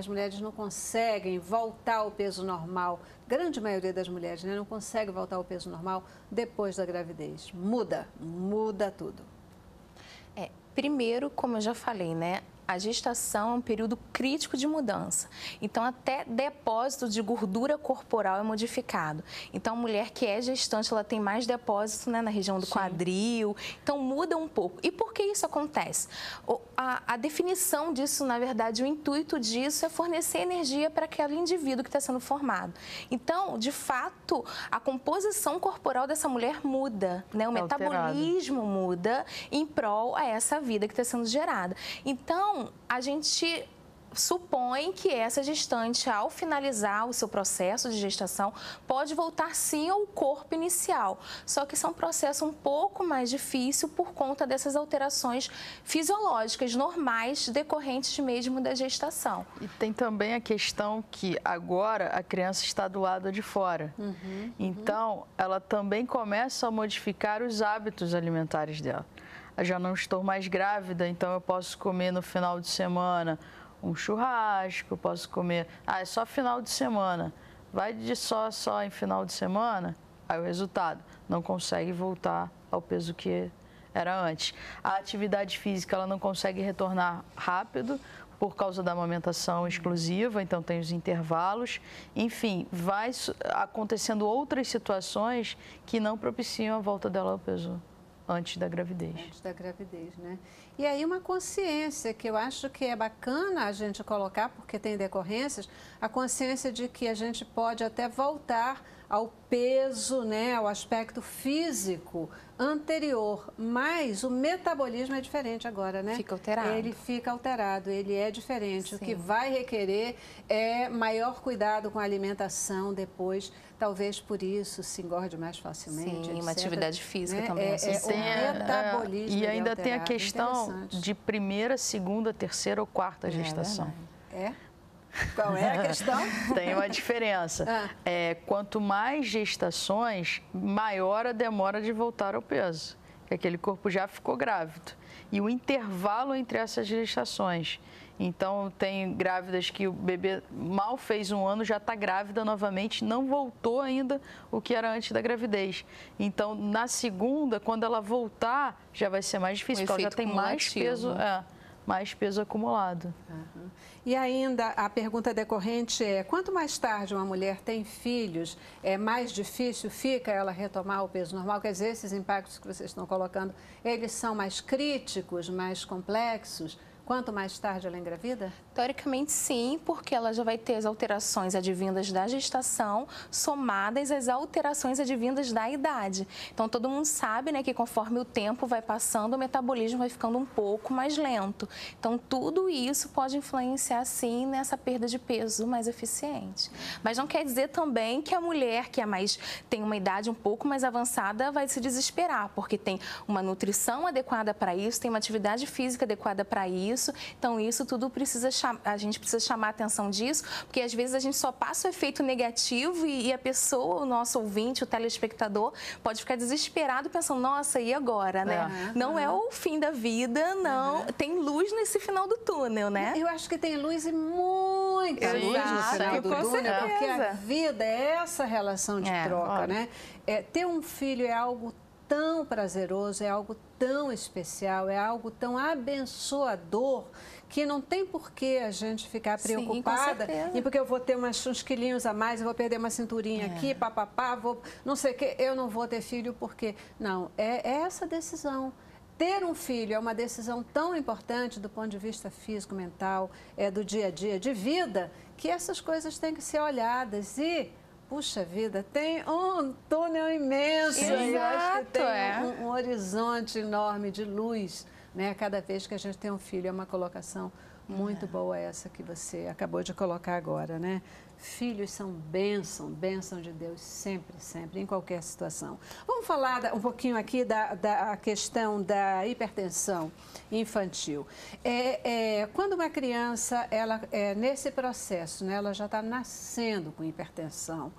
voltar ao peso normal? Grande maioria das mulheres, né, não consegue voltar ao peso normal depois da gravidez. Muda tudo. Primeiro, como eu já falei, né? A gestação é um período crítico de mudança. Então, até depósito de gordura corporal é modificado. Então, a mulher que é gestante, ela tem mais depósito, né, na região do quadril. Então, muda um pouco. E por que isso acontece? A definição disso, na verdade, o intuito disso é fornecer energia para aquele indivíduo que está sendo formado. Então, de fato, a composição corporal dessa mulher muda, né? O metabolismo muda em prol a essa vida que está sendo gerada. Então, a gente supõe que essa gestante, ao finalizar o seu processo de gestação, pode voltar sim ao corpo inicial. Só que isso é um processo um pouco mais difícil por conta dessas alterações fisiológicas normais decorrentes mesmo da gestação. E tem também a questão que agora a criança está do lado de fora. Então, ela também começa a modificar os hábitos alimentares dela. Eu já não estou mais grávida, então eu posso comer no final de semana um churrasco, posso comer... é só final de semana. Vai de só em final de semana, aí o resultado, não consegue voltar ao peso que era antes. A atividade física, ela não consegue retornar rápido por causa da amamentação exclusiva, então tem os intervalos. Enfim, vai acontecendo outras situações que não propiciam a volta dela ao peso antes da gravidez. Antes da gravidez, né? E aí uma consciência que eu acho que é bacana a gente colocar, porque tem decorrências, a consciência de que a gente pode até voltar ao peso, né, ao aspecto físico anterior, mas o metabolismo é diferente agora, né? Fica alterado. Ele fica alterado, ele é diferente. Sim. O que vai requerer é maior cuidado com a alimentação depois, talvez por isso se engorde mais facilmente, Sim, etc. uma atividade física também. O metabolismo e ainda tem a alterado. questão de primeira, segunda, terceira ou quarta gestação. Qual é a questão? Tem uma diferença. Quanto mais gestações, maior a demora de voltar ao peso. Que aquele corpo já ficou grávido. E o intervalo entre essas gestações. Então, tem grávidas que o bebê mal fez 1 ano, já está grávida novamente, não voltou ainda o que era antes da gravidez. Então, na segunda, quando ela voltar, já vai ser mais difícil, porque ela já tem mais peso acumulado. E ainda a pergunta decorrente é, quanto mais tarde uma mulher tem filhos, mais difícil fica ela retomar o peso normal? Quer dizer, esses impactos que vocês estão colocando, eles são mais críticos, mais complexos? Quanto mais tarde ela engravida? Teoricamente, sim, porque ela já vai ter as alterações advindas da gestação somadas às alterações advindas da idade. Então, todo mundo sabe, né, que conforme o tempo vai passando, o metabolismo vai ficando um pouco mais lento. Então, tudo isso pode influenciar, sim, nessa perda de peso mais eficiente. Mas não quer dizer também que a mulher que tem uma idade um pouco mais avançada vai se desesperar, porque tem uma nutrição adequada para isso, tem uma atividade física adequada para isso. Então, isso tudo a gente precisa chamar a atenção disso, porque às vezes a gente só passa o efeito negativo e a pessoa, o nosso ouvinte, o telespectador, pode ficar desesperado pensando, nossa, e agora, né? Não é o fim da vida, não. Tem luz nesse final do túnel, né? Eu acho que tem luz e muita luz no final do túnel, porque a vida é essa relação de troca, né? Ter um filho é algo tão prazeroso, é algo tão especial, é algo tão abençoador, que não tem por que a gente ficar preocupada. Sim, e porque eu vou ter uns quilinhos a mais, eu vou perder uma cinturinha aqui, papapá, vou não sei o que, eu não vou ter filho porque... Não, é essa decisão. Ter um filho é uma decisão tão importante do ponto de vista físico, mental, do dia a dia, de vida, que essas coisas têm que ser olhadas e... Puxa vida, tem um túnel imenso. Exato, eu acho que tem um horizonte enorme de luz, né? Cada vez que a gente tem um filho, é uma colocação muito boa essa que você acabou de colocar agora, né? Filhos são bênção de Deus, sempre, sempre, em qualquer situação. Vamos falar um pouquinho aqui da questão da hipertensão infantil. Quando uma criança, nesse processo, né, ela já está nascendo com hipertensão,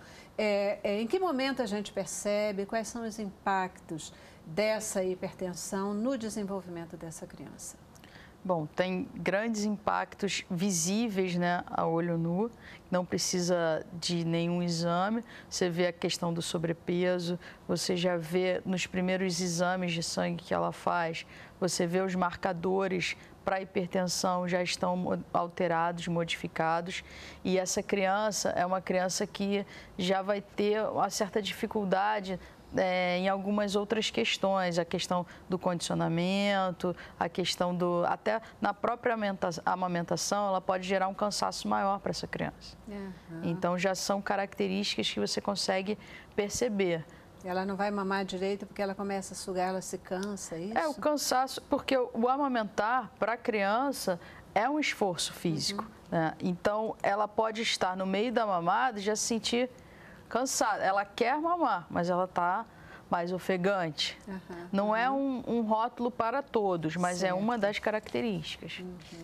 em que momento a gente percebe quais são os impactos dessa hipertensão no desenvolvimento dessa criança? Bom, tem grandes impactos visíveis, né, a olho nu, não precisa de nenhum exame. Você vê a questão do sobrepeso, você já vê nos primeiros exames de sangue que ela faz, você vê os marcadores para hipertensão já estão alterados, modificados, e essa criança é uma criança que já vai ter uma certa dificuldade em algumas outras questões, a questão do condicionamento, a questão até na própria amamentação, ela pode gerar um cansaço maior para essa criança. Então, já são características que você consegue perceber. Ela não vai mamar direito porque ela começa a sugar, ela se cansa, é isso? O cansaço, porque o amamentar para a criança é um esforço físico, né? Então, ela pode estar no meio da mamada e já se sentir cansada. Ela quer mamar, mas ela está mais ofegante. Não é um rótulo para todos, mas é uma das características.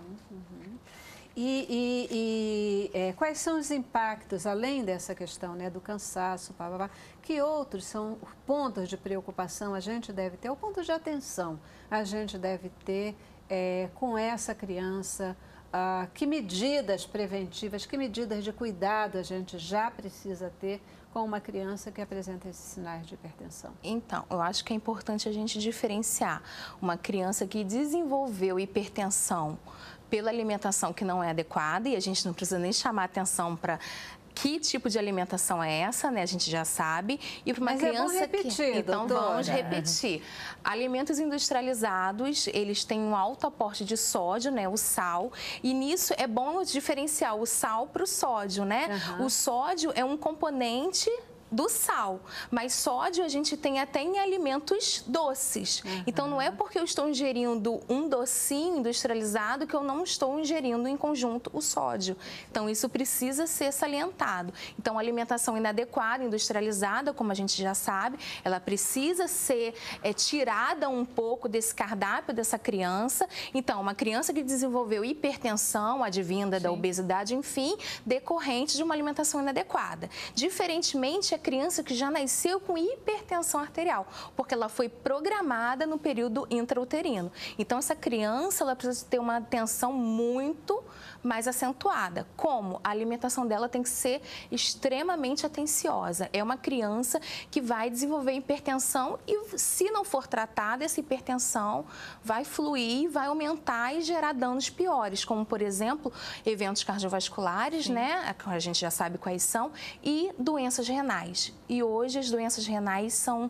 Quais são os impactos, além dessa questão, né, do cansaço, que outros são pontos de preocupação a gente deve ter, ou pontos de atenção a gente deve ter com essa criança? Que medidas preventivas, que medidas de cuidado a gente já precisa ter com uma criança que apresenta esses sinais de hipertensão? Então, eu acho que é importante a gente diferenciar uma criança que desenvolveu hipertensão pela alimentação que não é adequada, e a gente não precisa nem chamar atenção para que tipo de alimentação é essa, né? A gente já sabe. E para uma criança então vamos repetir. Alimentos industrializados, eles têm um alto aporte de sódio, né? O sal. E nisso é bom diferenciar o sal para o sódio, né? O sódio é um componente do sal, mas sódio a gente tem até em alimentos doces. Então, não é porque eu estou ingerindo um docinho industrializado que eu não estou ingerindo em conjunto o sódio. Então, isso precisa ser salientado. Então, a alimentação inadequada, industrializada, como a gente já sabe, ela precisa ser tirada um pouco desse cardápio dessa criança. Então, uma criança que desenvolveu hipertensão, advinda da obesidade, enfim, decorrente de uma alimentação inadequada. Diferentemente, a criança que já nasceu com hipertensão arterial, porque ela foi programada no período intrauterino. Então, essa criança, ela precisa ter uma atenção muito mais acentuada. Como? A alimentação dela tem que ser extremamente atenciosa. É uma criança que vai desenvolver hipertensão e, se não for tratada, essa hipertensão vai fluir, vai aumentar e gerar danos piores, como, por exemplo, eventos cardiovasculares, né? A gente já sabe quais são, e doenças renais. E hoje as doenças renais são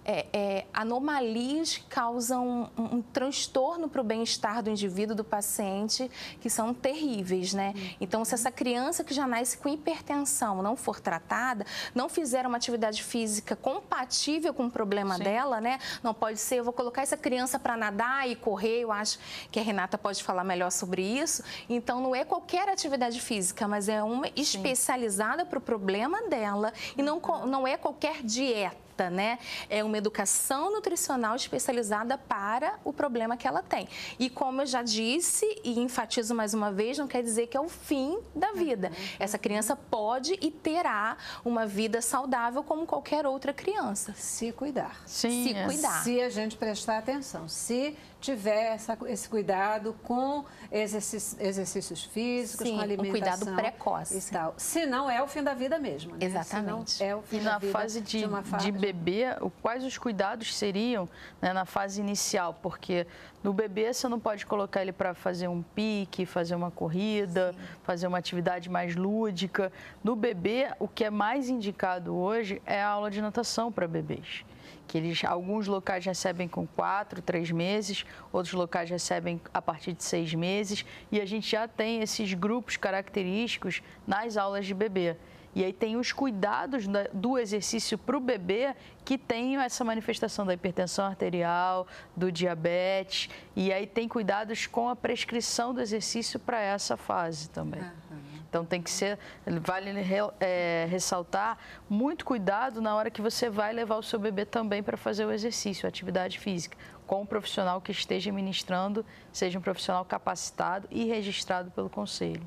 anomalias que causam um transtorno para o bem-estar do indivíduo, do paciente, que são terríveis. níveis, né? Então, se essa criança que já nasce com hipertensão não for tratada, não fizer uma atividade física compatível com o problema dela, né? Não pode ser, eu vou colocar essa criança para nadar e correr, eu acho que a Renata pode falar melhor sobre isso. Então, não é qualquer atividade física, mas é uma especializada para o problema dela e não é qualquer dieta. Né? É uma educação nutricional especializada para o problema que ela tem. E como eu já disse e enfatizo mais uma vez, não quer dizer que é o fim da vida. Essa criança pode e terá uma vida saudável como qualquer outra criança. Se cuidar. Sim, Se cuidar. Se a gente prestar atenção, se tiver esse cuidado com exercícios físicos, Sim, com alimentação. Um cuidado precoce. E tal. Se não, é o fim da vida mesmo. Né? Exatamente. Se não, é o fim E da na vida fase de bebê, quais os cuidados seriam, né, na fase inicial? Porque no bebê você não pode colocar ele para fazer um pique, fazer uma corrida, fazer uma atividade mais lúdica. No bebê, o que é mais indicado hoje é a aula de natação para bebês. Que alguns locais recebem com 4, 3 meses, outros locais recebem a partir de 6 meses, e a gente já tem esses grupos característicos nas aulas de bebê. E aí tem os cuidados do exercício para o bebê que tem essa manifestação da hipertensão arterial, do diabetes, e aí tem cuidados com a prescrição do exercício para essa fase também. Então tem que ser, vale ressaltar, muito cuidado na hora que você vai levar o seu bebê também para fazer o exercício, a atividade física, com um profissional que esteja ministrando, seja um profissional capacitado e registrado pelo conselho.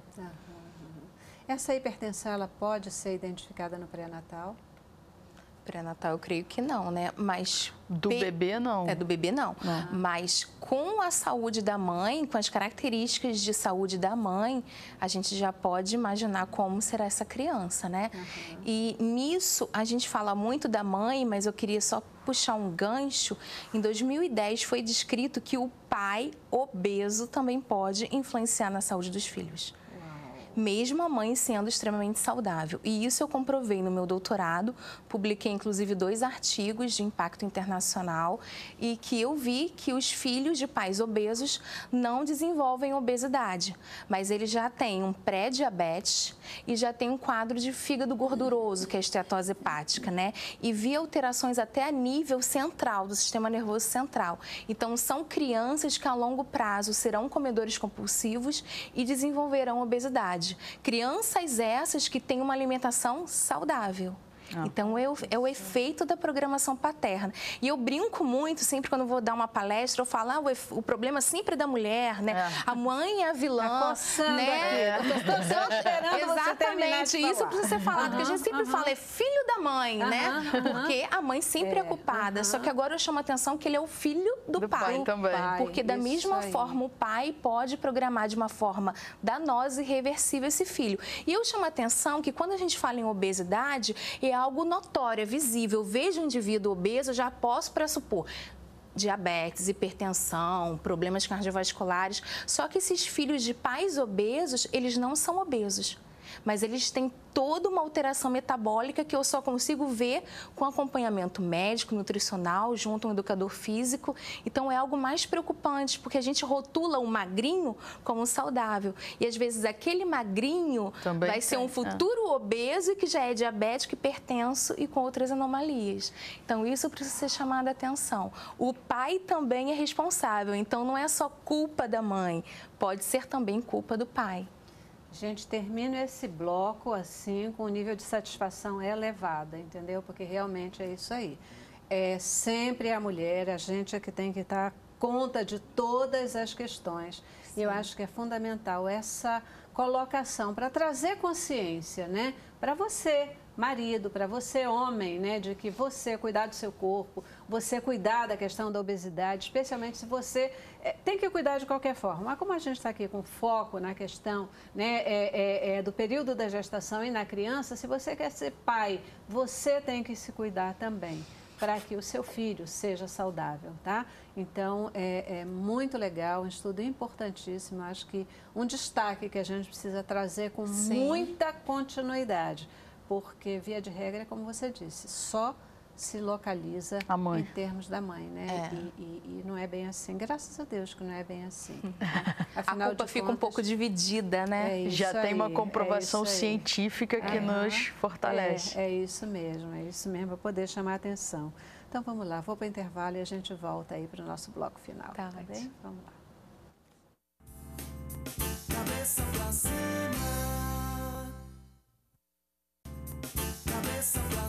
Essa hipertensão, ela pode ser identificada no pré-natal? Pré-natal, eu creio que não, né? Mas do bebê, não. Do bebê, não. Mas com a saúde da mãe, com as características de saúde da mãe, a gente já pode imaginar como será essa criança, né? E nisso, a gente fala muito da mãe, mas eu queria só puxar um gancho. Em 2010, foi descrito que o pai obeso também pode influenciar na saúde dos filhos. Mesmo a mãe sendo extremamente saudável. E isso eu comprovei no meu doutorado, publiquei inclusive 2 artigos de impacto internacional e que eu vi que os filhos de pais obesos não desenvolvem obesidade, mas eles já têm um pré-diabetes e já têm um quadro de fígado gorduroso, que é a esteatose hepática, né? E vi alterações até a nível central, do sistema nervoso central. Então, são crianças que a longo prazo serão comedores compulsivos e desenvolverão obesidade. Crianças essas que têm uma alimentação saudável. Então, é o efeito da programação paterna. E eu brinco muito, sempre quando eu vou dar uma palestra, eu falo, o problema sempre é da mulher, né? A mãe é a vilã, tá coçando né? Aqui. Eu tô esperando você terminar de falar. Isso precisa ser falado, porque a gente sempre fala, é filho da mãe, né? Porque a mãe sempre é culpada. Só que agora eu chamo a atenção que ele é o filho do pai também. Porque da mesma forma, o pai pode programar de uma forma danosa e irreversível esse filho. E eu chamo a atenção que quando a gente fala em obesidade, é algo notório, é visível. Eu vejo um indivíduo obeso, eu já posso pressupor diabetes, hipertensão, problemas cardiovasculares. Só que esses filhos de pais obesos, eles não são obesos, mas eles têm toda uma alteração metabólica que eu só consigo ver com acompanhamento médico, nutricional, junto a um educador físico. Então, é algo mais preocupante, porque a gente rotula o magrinho como saudável. E, às vezes, aquele magrinho também vai ser um futuro obeso que já é diabético, hipertenso e com outras anomalias. Então, isso precisa ser chamado a atenção. O pai também é responsável, então não é só culpa da mãe, pode ser também culpa do pai. Gente, termino esse bloco assim, com um nível de satisfação elevada, entendeu? Porque realmente é isso aí. É sempre a mulher, a gente é que tem que dar conta de todas as questões. E eu acho que é fundamental essa colocação para trazer consciência, né? Para você, marido, para você, homem, né? De que você cuidar do seu corpo, você cuidar da questão da obesidade, especialmente se você tem que cuidar de qualquer forma. Mas como a gente está aqui com foco na questão, né, do período da gestação e na criança, se você quer ser pai, você tem que se cuidar também, para que o seu filho seja saudável, tá? Então, é muito legal, um estudo importantíssimo, acho que um destaque que a gente precisa trazer com muita continuidade, porque, via de regra, como você disse, só se localiza em termos da mãe, né? E não é bem assim. Graças a Deus que não é bem assim. Afinal, a culpa fica um pouco dividida, né? Já tem uma comprovação científica que nos fortalece. É isso mesmo, para poder chamar a atenção. Então vamos lá, vou para o intervalo e a gente volta aí para o nosso bloco final. Tá bem? Vamos lá. Cabeça pra cima. Cabeça pra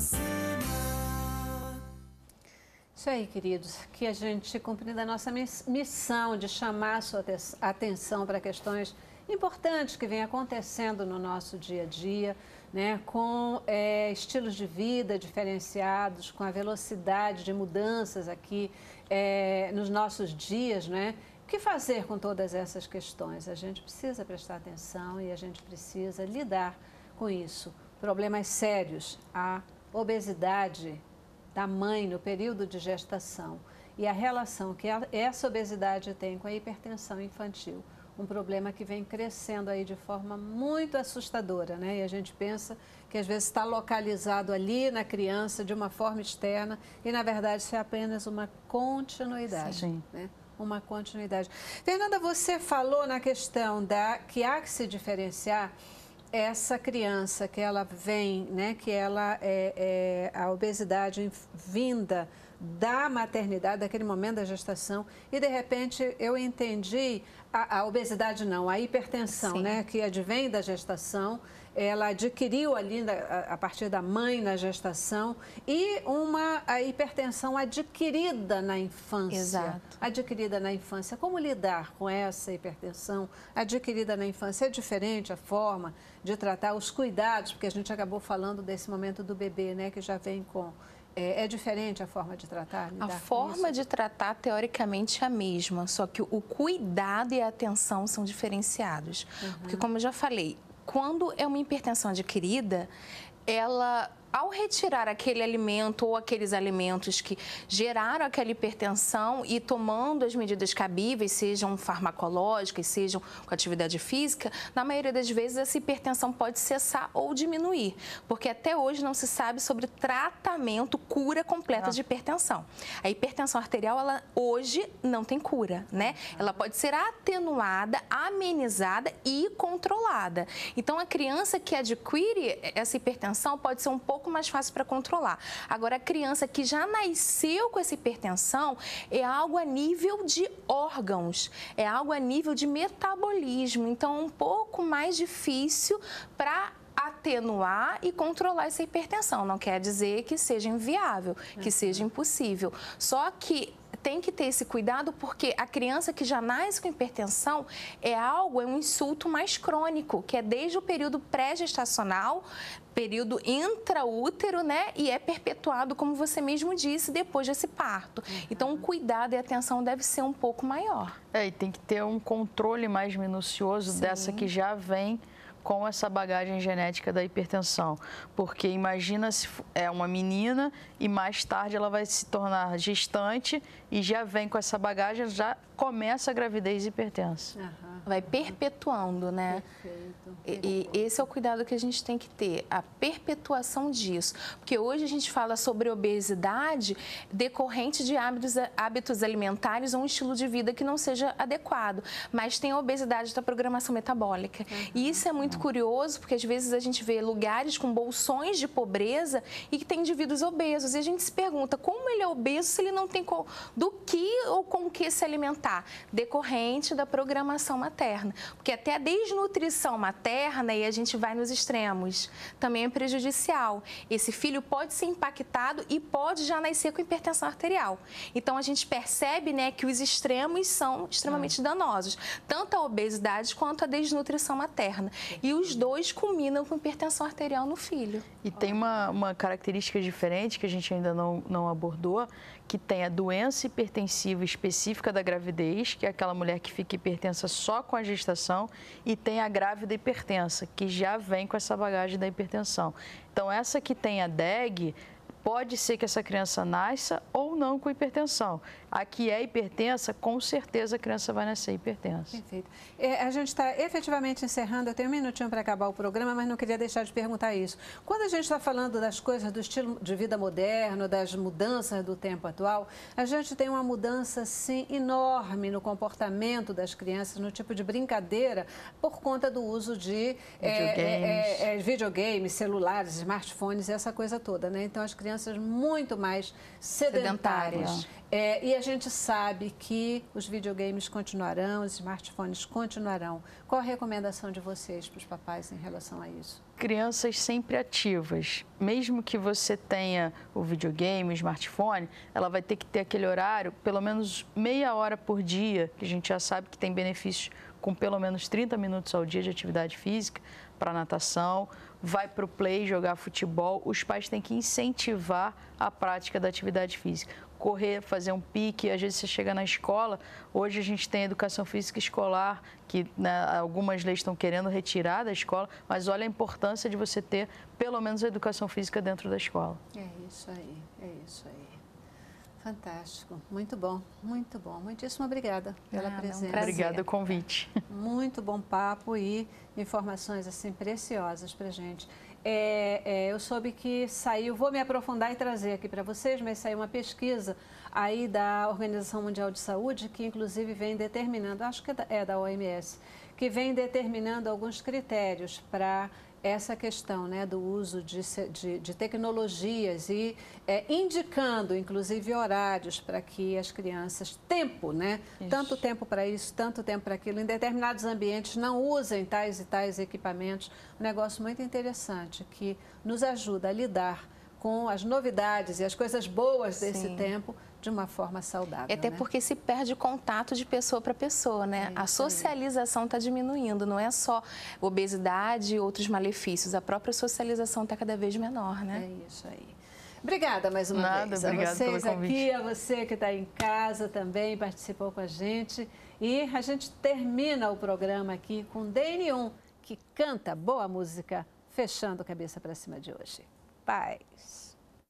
cima. Isso aí, queridos, que a gente, cumprindo a nossa missão de chamar a sua atenção para questões importantes que vêm acontecendo no nosso dia a dia, né, com estilos de vida diferenciados, com a velocidade de mudanças aqui nos nossos dias, né? O que fazer com todas essas questões? A gente precisa prestar atenção e a gente precisa lidar com isso. Problemas sérios, a obesidade da mãe no período de gestação e a relação que essa obesidade tem com a hipertensão infantil. Um problema que vem crescendo aí de forma muito assustadora, né? E a gente pensa que às vezes está localizado ali na criança de uma forma externa e, na verdade, isso é apenas uma continuidade. Sim. Né? Uma continuidade. Fernanda, você falou na questão que há que se diferenciar essa criança que ela vem, né? Que ela a obesidade vinda da maternidade, daquele momento da gestação, e de repente eu entendi a obesidade não, a hipertensão, né, que advém da gestação, ela adquiriu ali a partir da mãe na gestação e a hipertensão adquirida na infância. Exato. Adquirida na infância. Como lidar com essa hipertensão adquirida na infância? É diferente a forma de tratar os cuidados, porque a gente acabou falando desse momento do bebê, né, que já vem com... É diferente a forma de tratar? A forma de tratar, teoricamente, é a mesma, só que o cuidado e a atenção são diferenciados. Porque, como eu já falei, quando é uma hipertensão adquirida, ela, ao retirar aquele alimento ou aqueles alimentos que geraram aquela hipertensão e tomando as medidas cabíveis, sejam farmacológicas, sejam com atividade física, na maioria das vezes essa hipertensão pode cessar ou diminuir, porque até hoje não se sabe sobre tratamento, cura completa de hipertensão. A hipertensão arterial, ela hoje não tem cura, né? Ela pode ser atenuada, amenizada e controlada. Então, a criança que adquire essa hipertensão pode ser um pouco mais fácil para controlar. Agora, a criança que já nasceu com essa hipertensão é algo a nível de órgãos, é algo a nível de metabolismo. Então, é um pouco mais difícil para atenuar e controlar essa hipertensão. Não quer dizer que seja inviável, que seja impossível. Só que tem que ter esse cuidado porque a criança que já nasce com hipertensão é um insulto mais crônico, que é desde o período pré-gestacional, período intraútero, né? E é perpetuado, como você mesmo disse, depois desse parto. Então, o cuidado e a atenção deve ser um pouco maior. E tem que ter um controle mais minucioso dessa que já vem com essa bagagem genética da hipertensão. Porque imagina se é uma menina e mais tarde ela vai se tornar gestante e já vem com essa bagagem, já começa a gravidez hipertensa. Vai perpetuando, né? Perfeito. E esse é o cuidado que a gente tem que ter, a perpetuação disso. Porque hoje a gente fala sobre obesidade decorrente de hábitos alimentares ou um estilo de vida que não seja adequado. Mas tem a obesidade da programação metabólica. E isso é muito curioso, porque às vezes a gente vê lugares com bolsões de pobreza e que tem indivíduos obesos. E a gente se pergunta, como ele é obeso se ele não tem do que ou com o que se alimentar? Decorrente da programação materna. Porque até a desnutrição materna, e a gente vai nos extremos, também é prejudicial. Esse filho pode ser impactado e pode já nascer com hipertensão arterial. Então, a gente percebe, né, que os extremos são extremamente danosos. Tanto a obesidade quanto a desnutrição materna. E os dois culminam com hipertensão arterial no filho. E tem uma característica diferente que a gente ainda não abordou, que tem a doença hipertensiva específica da gravidez, que é aquela mulher que fica hipertensa só com a gestação, e tem a grávida hipertensa, que já vem com essa bagagem da hipertensão. Então, essa que tem a DEG, pode ser que essa criança nasça ou não com hipertensão. a que é hipertensa, com certeza a criança vai nascer hipertensa. Perfeito. A gente está efetivamente encerrando, eu tenho um minutinho para acabar o programa, mas não queria deixar de perguntar isso. Quando a gente está falando das coisas do estilo de vida moderno, das mudanças do tempo atual, a gente tem uma mudança, sim, enorme no comportamento das crianças, no tipo de brincadeira, por conta do uso de videogames, celulares, smartphones, essa coisa toda, né? Então, as crianças muito mais sedentárias. E a gente sabe que os videogames continuarão, os smartphones continuarão. Qual a recomendação de vocês para os papais em relação a isso? Crianças sempre ativas. Mesmo que você tenha o videogame, o smartphone, ela vai ter que ter aquele horário, pelo menos meia hora por dia, que a gente já sabe que tem benefícios com pelo menos 30 minutos ao dia de atividade física, para natação, vai para o play jogar futebol. Os pais têm que incentivar a prática da atividade física. Correr, fazer um pique, às vezes você chega na escola, hoje a gente tem educação física escolar, que né, algumas leis estão querendo retirar da escola, mas olha a importância de você ter pelo menos a educação física dentro da escola. É isso aí, é isso aí. Fantástico, muito bom, muito bom. Muitíssimo obrigada pela presença. Obrigada pelo convite. Muito bom papo e informações assim preciosas para a gente. Eu soube que saiu, vou me aprofundar e trazer aqui para vocês, mas saiu uma pesquisa aí da Organização Mundial de Saúde, que inclusive vem determinando, acho que é da OMS, que vem determinando alguns critérios para essa questão, né, do uso de tecnologias e indicando, inclusive, horários para que as crianças, tempo, né? Isso. Tanto tempo para isso, tanto tempo para aquilo, em determinados ambientes não usem tais e tais equipamentos. Um negócio muito interessante que nos ajuda a lidar com as novidades e as coisas boas desse tempo de uma forma saudável. Até porque se perde contato de pessoa para pessoa, né? A socialização está diminuindo, não é só obesidade e outros malefícios, a própria socialização está cada vez menor, né? É isso aí. Obrigada mais uma vez. Obrigada a vocês pelo convite. aqui, a você que está em casa também, participou com a gente. E a gente termina o programa aqui com DN1, que canta boa música, fechando Cabeça para Cima de hoje. Paz.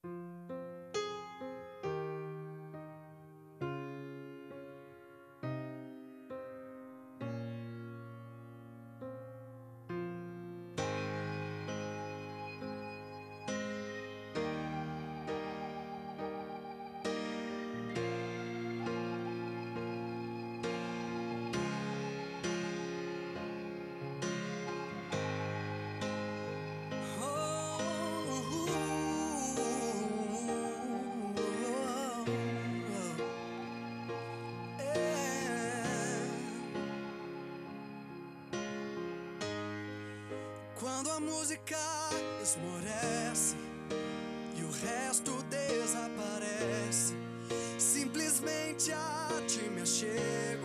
Quando a música esmorece e o resto desaparece, simplesmente a ti me achego,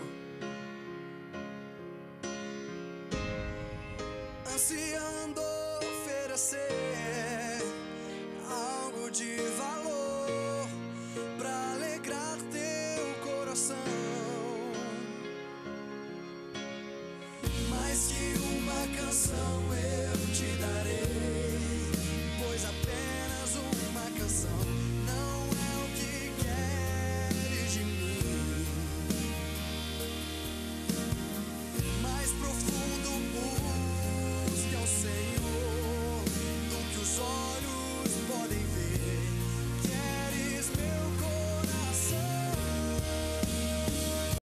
ansiando oferecer algo de